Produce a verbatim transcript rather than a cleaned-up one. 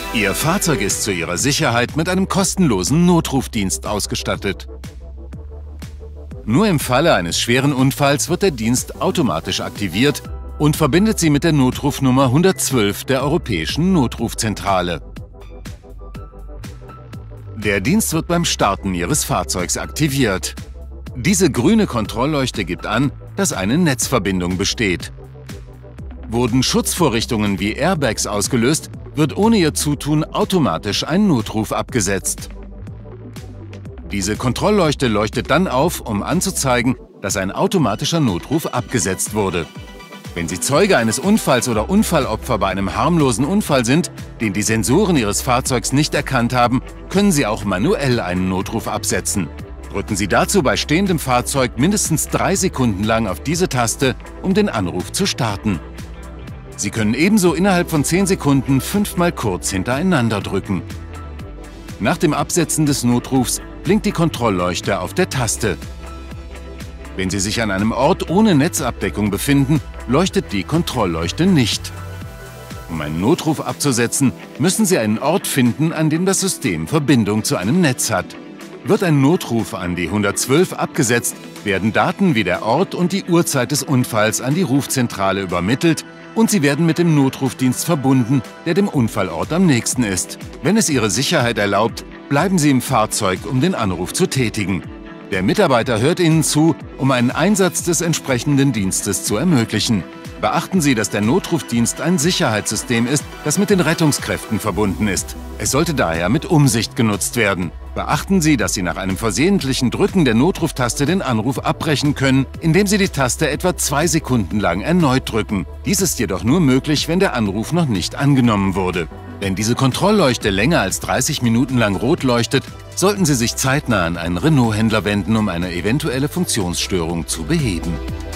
Ihr Fahrzeug ist zu Ihrer Sicherheit mit einem kostenlosen Notrufdienst ausgestattet. Nur im Falle eines schweren Unfalls wird der Dienst automatisch aktiviert und verbindet Sie mit der Notrufnummer hundertzwölf der Europäischen Notrufzentrale. Der Dienst wird beim Starten Ihres Fahrzeugs aktiviert. Diese grüne Kontrollleuchte gibt an, dass eine Netzverbindung besteht. Wurden Schutzvorrichtungen wie Airbags ausgelöst, wird ohne Ihr Zutun automatisch ein Notruf abgesetzt. Diese Kontrollleuchte leuchtet dann auf, um anzuzeigen, dass ein automatischer Notruf abgesetzt wurde. Wenn Sie Zeuge eines Unfalls oder Unfallopfer bei einem harmlosen Unfall sind, den die Sensoren Ihres Fahrzeugs nicht erkannt haben, können Sie auch manuell einen Notruf absetzen. Drücken Sie dazu bei stehendem Fahrzeug mindestens drei Sekunden lang auf diese Taste, um den Anruf zu starten. Sie können ebenso innerhalb von zehn Sekunden fünfmal kurz hintereinander drücken. Nach dem Absetzen des Notrufs blinkt die Kontrollleuchte auf der Taste. Wenn Sie sich an einem Ort ohne Netzabdeckung befinden, leuchtet die Kontrollleuchte nicht. Um einen Notruf abzusetzen, müssen Sie einen Ort finden, an dem das System Verbindung zu einem Netz hat. Wird ein Notruf an die hundertzwölf abgesetzt, werden Daten wie der Ort und die Uhrzeit des Unfalls an die Rufzentrale übermittelt und Sie werden mit dem Notrufdienst verbunden, der dem Unfallort am nächsten ist. Wenn es Ihre Sicherheit erlaubt, bleiben Sie im Fahrzeug, um den Anruf zu tätigen. Der Mitarbeiter hört Ihnen zu, um einen Einsatz des entsprechenden Dienstes zu ermöglichen. Beachten Sie, dass der Notrufdienst ein Sicherheitssystem ist, das mit den Rettungskräften verbunden ist. Es sollte daher mit Umsicht genutzt werden. Beachten Sie, dass Sie nach einem versehentlichen Drücken der Notruftaste den Anruf abbrechen können, indem Sie die Taste etwa zwei Sekunden lang erneut drücken. Dies ist jedoch nur möglich, wenn der Anruf noch nicht angenommen wurde. Wenn diese Kontrollleuchte länger als dreißig Minuten lang rot leuchtet, sollten Sie sich zeitnah an einen Renault-Händler wenden, um eine eventuelle Funktionsstörung zu beheben.